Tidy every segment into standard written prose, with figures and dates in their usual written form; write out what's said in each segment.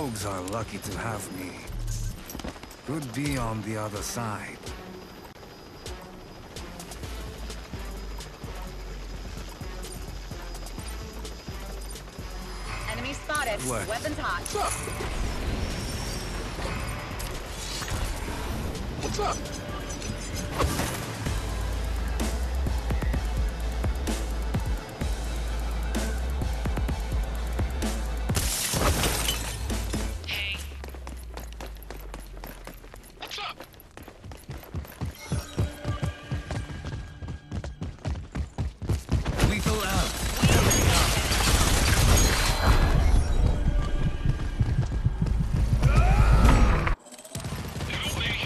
rogues are lucky to have me. Could be on the other side. Enemy spotted. What? Weapons hot. What's up? Hey. What's up? Lethal out. Help me.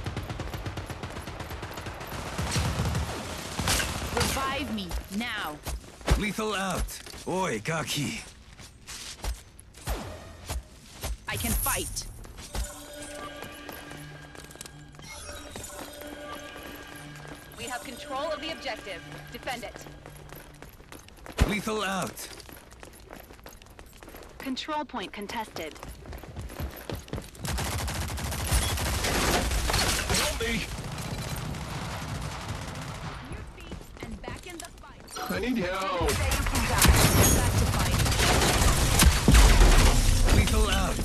Revive me now. Lethal out. Oi, Gaki. I can fight. We have control of the objective. Defend it. Lethal out. Control point contested. Help me. On your feet and back in the fight. I need help. Say you can die. Get back to fight. Lethal out.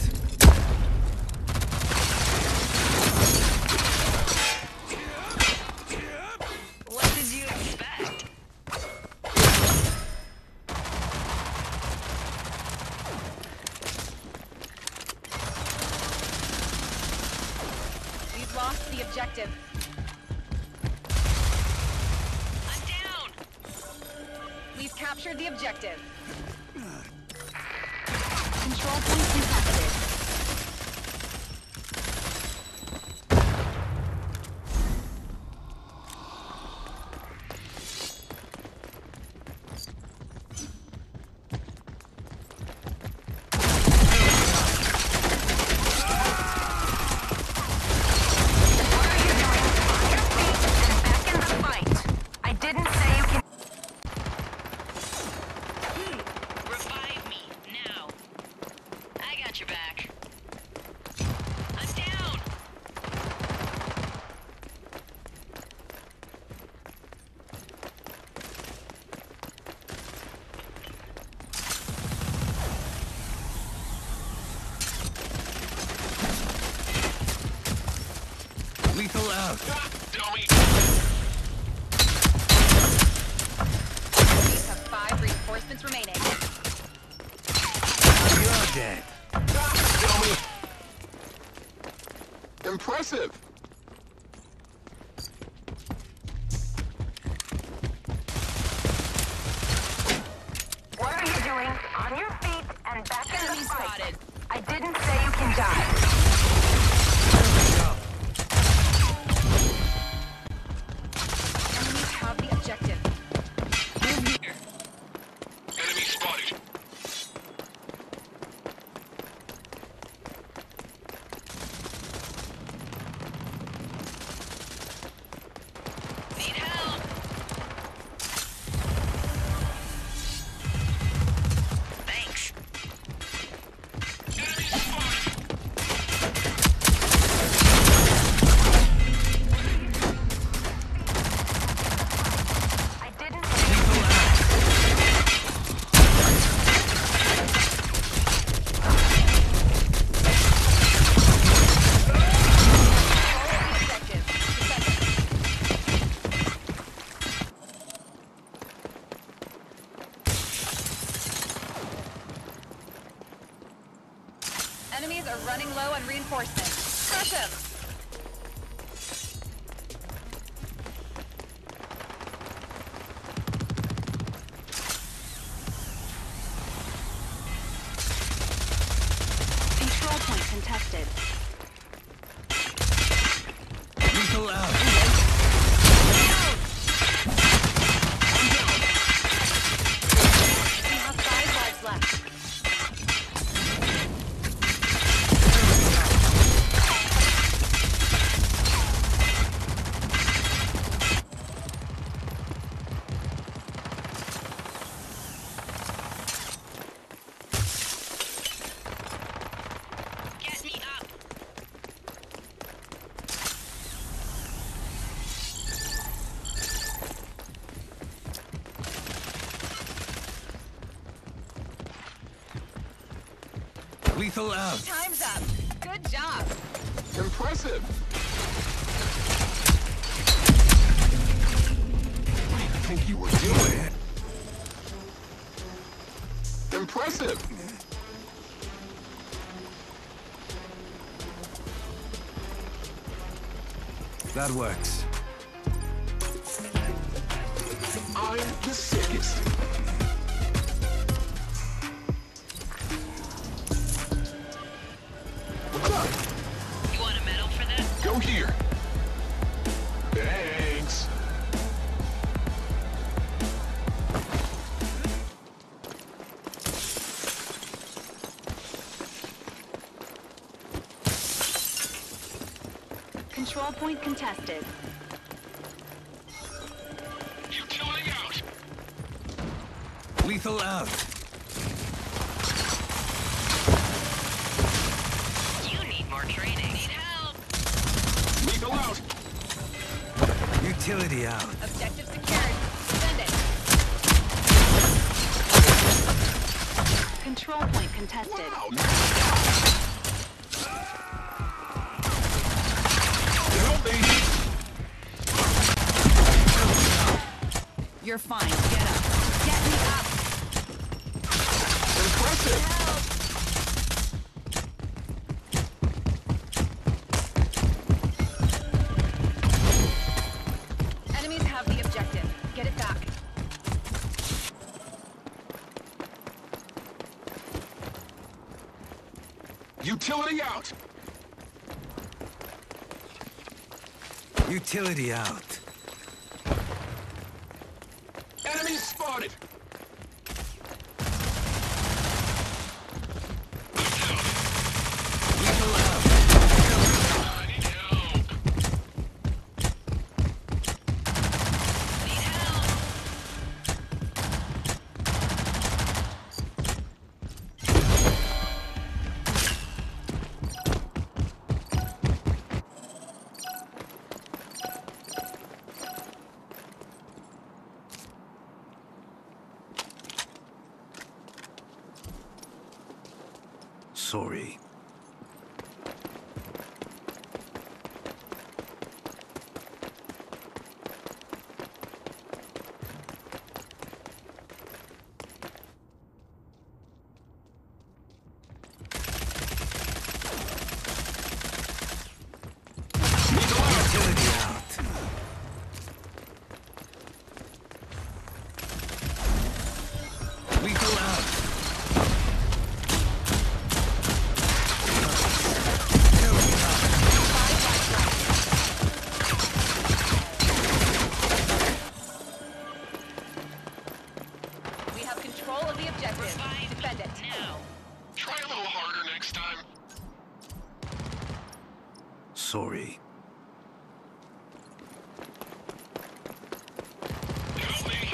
What did you expect? We've lost the objective. I'm down. We've captured the objective. Control point contested. Revive me now. I got your back. I'm down. Lethal out. Ah, dummy. We have 5 reinforcements remaining. You're dead. Ah, dummy. Impressive. What are you doing? On your feet and back in the Enemy fight. spotted. I didn't say you can die. Enemies have the objective. Move here. Enemy spotted. Need help. Thanks. Enemy spotted. I didn't say Lethal out. Objective. Defend it. Enemies are running low on reinforcements. Crush them! Control point contested. Lethal out. We have 5 lives left. Lethal out. Time's up. Good job. Impressive. What do you think you were doing? Impressive. That works. I'm the sickest. What's up? You want a medal for that? Go here. Thanks. Control point contested. Utility out. Lethal out. You need more training. Need help. Lethal out. Utility out. Objective secured. Send it. Control point contested. Wow. Help me. You're fine. Get up. Get me up. Impressive. Enemies have the objective. Get it back. Utility out. Utility out. Enemy spotted. Lethal out. I need help. Need help. Sorry. Utility out. Lethal out. We have control of the objective. Revive Defend me it. now. Try a little harder next time. Sorry. Help me.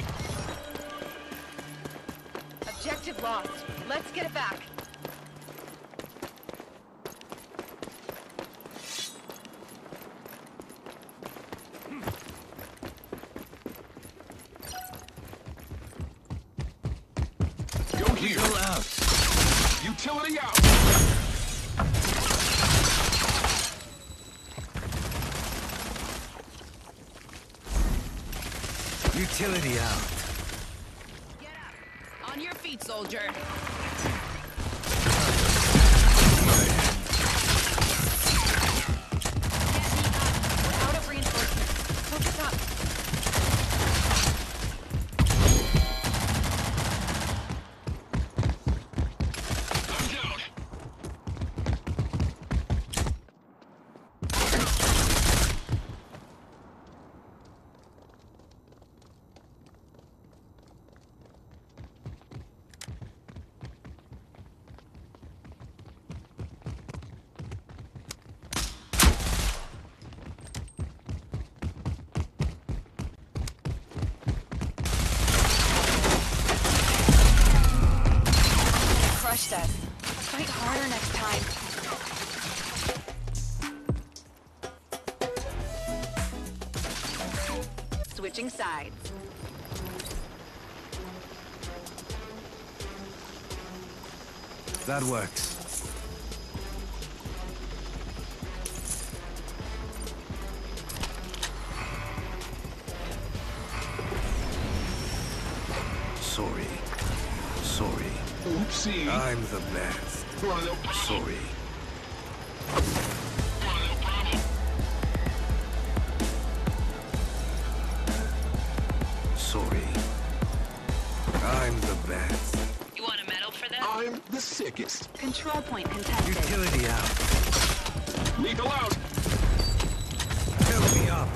Objective lost. Let's get it back. Go here. Lethal out. Utility out. Utility out. Get up. On your feet, soldier. Get me up. We're out of reinforcements. Focus up. I'm down. Crushed us. Fight harder next time. Switching sides. That works. Sorry. Sorry. Oopsie. I'm the best. Well, no problem. Sorry. Well, no problem. Sorry. I'm the best. You want a medal for that? I'm the sickest. Control point contested. Utility out. Lethal out. Fill me up.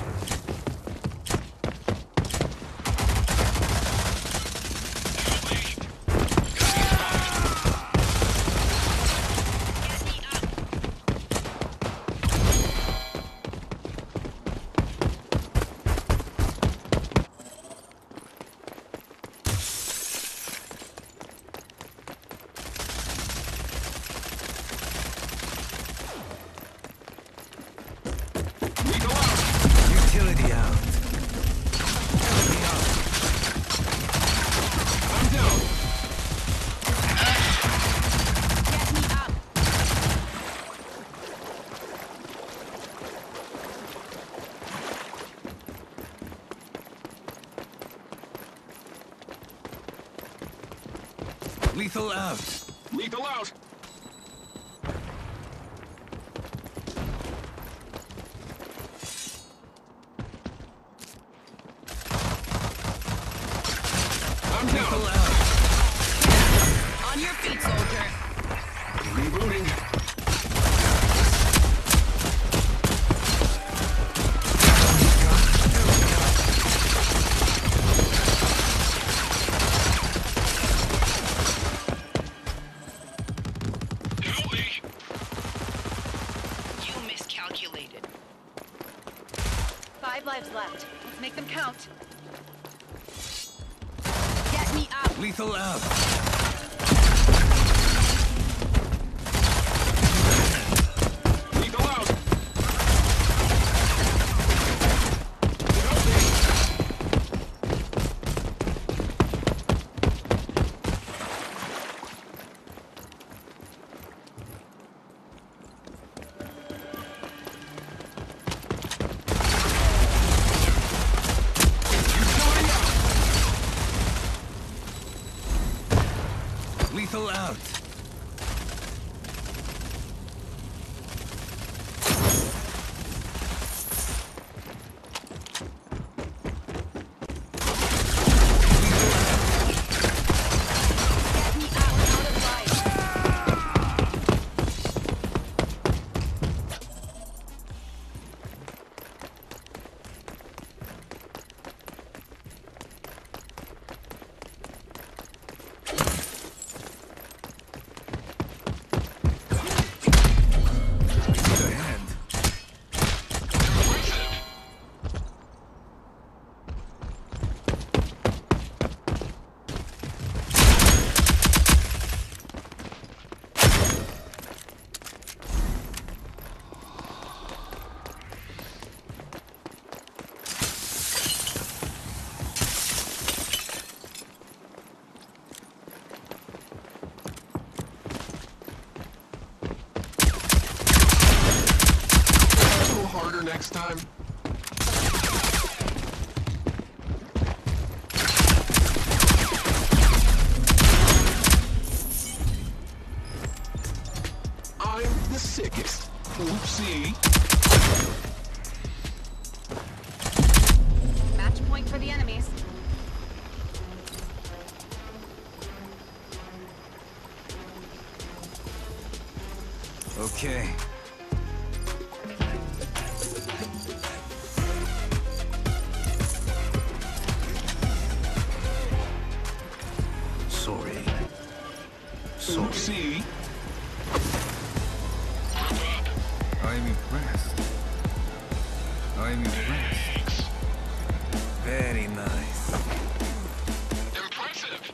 Lethal out. Utility out. Fill me up. I'm down. Get me up. Lethal out. Lethal out. I'm Lethal down. out. On your feet, soldier. Rebooting. Help me. You miscalculated. 5 lives left. Let's make them count. Get me up. Lethal out. Lethal out. Help me. Utility out. Lethal out. Get me up. Out of life. Need a hand. A little harder next time. I'm the sickest. Oopsie. Match point for the enemies. Okay. Sorry. Sorry. Oopsie. I'm impressed. I'm impressed. Very nice. Impressive.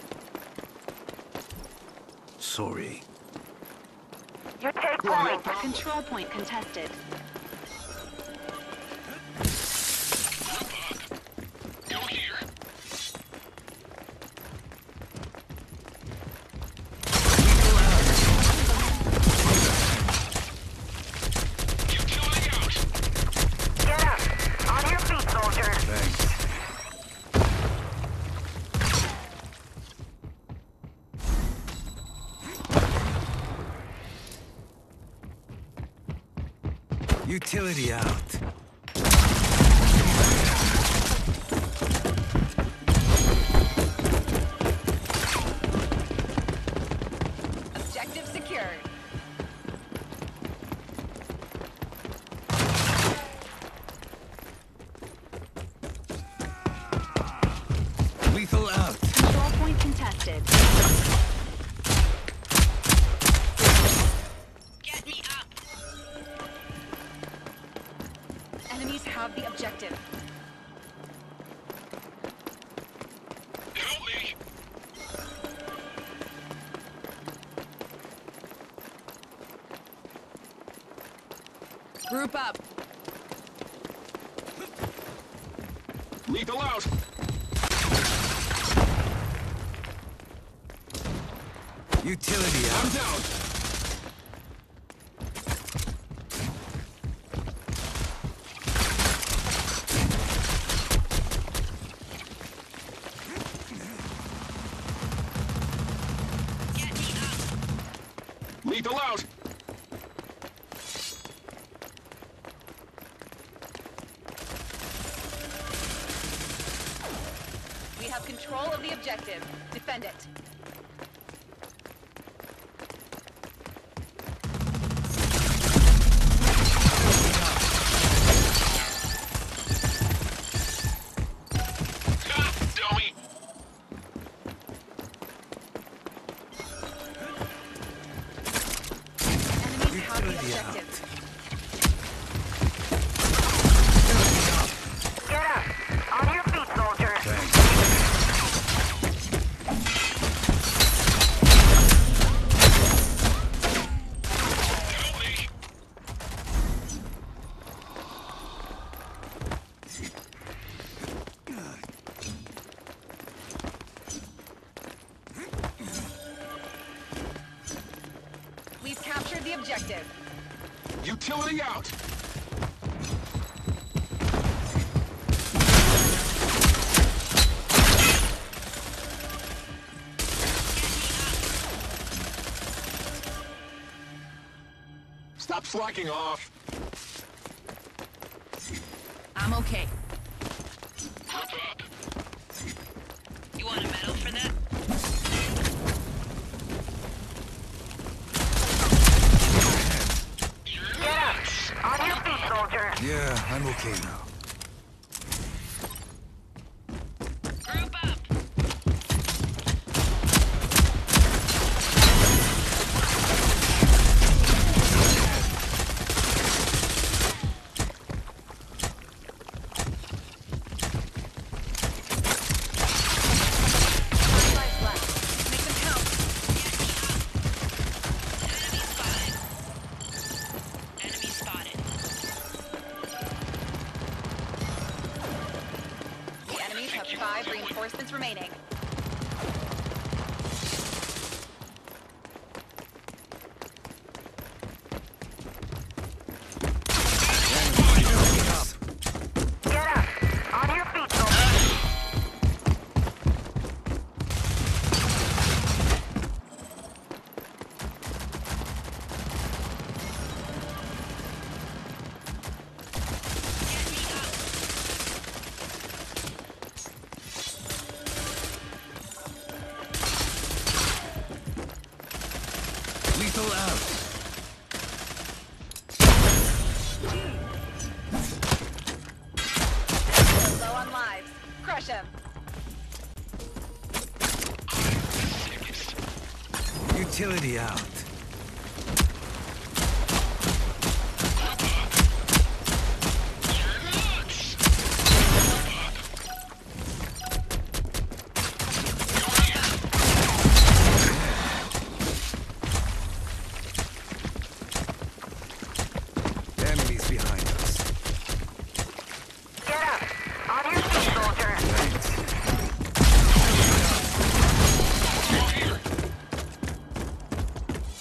Sorry. You take Well, no point. problem. Control point contested. Go here. Utility out. Get up. On your feet, soldier. Thanks. Utility out. Objective secured. Lethal out. Control point contested. Get me up. Enemies have the objective. Help me! Group up. Lethal out! Utility I'm out. down! Get me up. Lethal out! We have control of the objective. Defend it. Ah, dummy! Enemies have the Utility out. objective. Get up. On your feet, soldier. Thanks. Help me! We've captured the objective. Utility out! Stop slacking off! I'm okay. Group up! You want a medal for that? Get up. On your feet, soldier. Yeah, I'm okay now. Group up. Lives left. Make them count. Enemy spotted. The enemies have 5 reinforcements remaining. Get up. On your feet, soldier. Lethal out. We're low on lives. Crush him. Utility out. Enemies behind us. Get up. On your feet, soldier. Go here!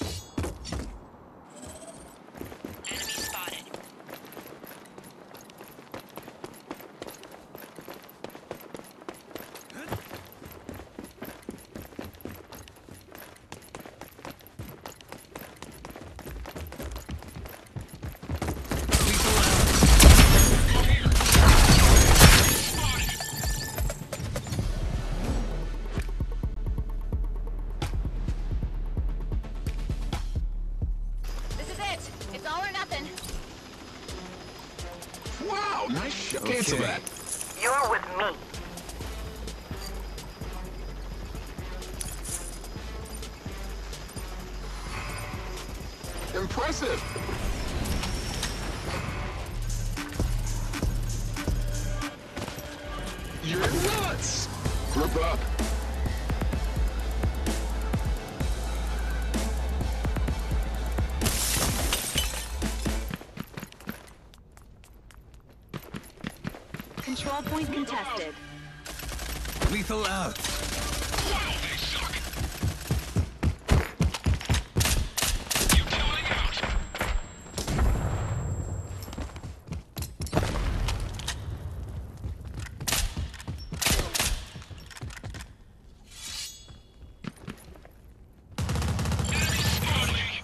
all or nothing. Wow, nice shot. Cancel Okay. that. You're with me. Impressive. You're nuts. Group up. Control point contested. Lethal out. They suck. Utility out. Enemy spotted me.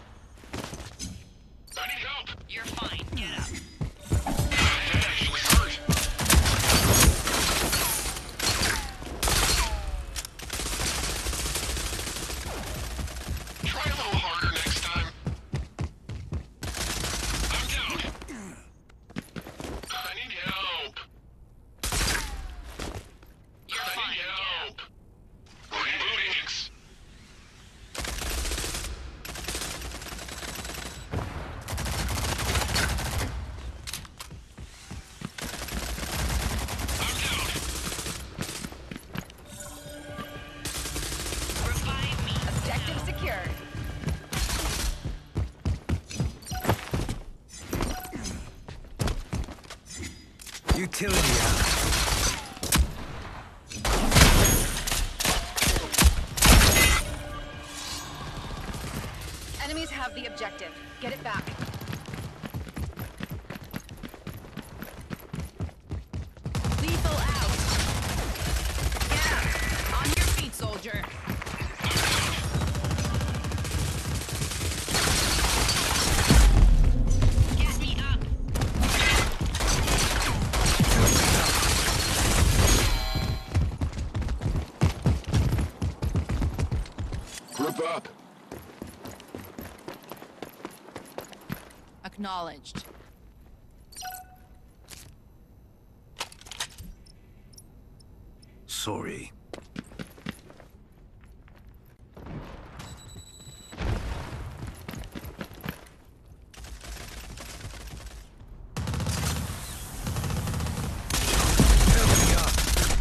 I need help. You're fine. Get up. That actually hurt. Try a little harder next time. I'm down. I need help. You're I fine. need Get up. help. Rebooting. I'm down. Revive me. Objective secured. Utility out. Enemies have the objective. Get it back. Lethal out. Get up. On your feet, soldier. Get me up. Group up. Acknowledged. Sorry. Help me up.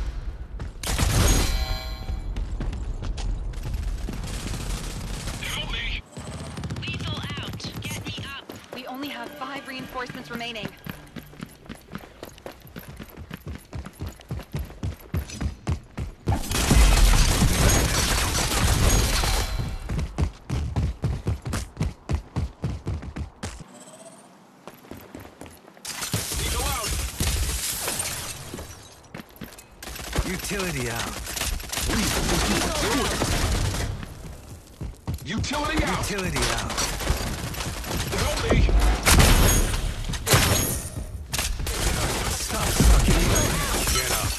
Help me. Lethal out. Get me up. We only have 5 reinforcements remaining. Eagle out. Utility out. Utility out. Utility out. Help me. Stop sucking in. Get up.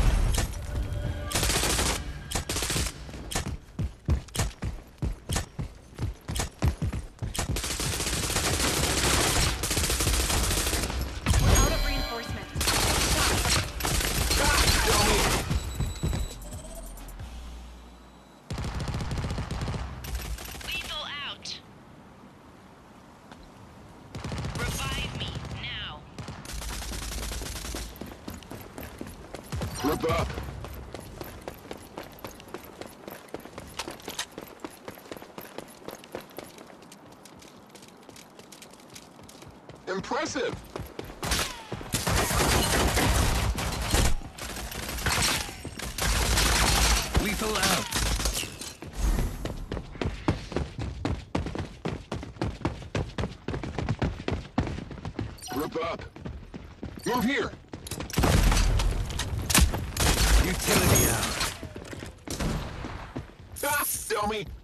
We're out of reinforcements. Lethal out. Revive me now. Group up. Impressive. Lethal out. Group up. Move here. Utility out. Ah, dummy.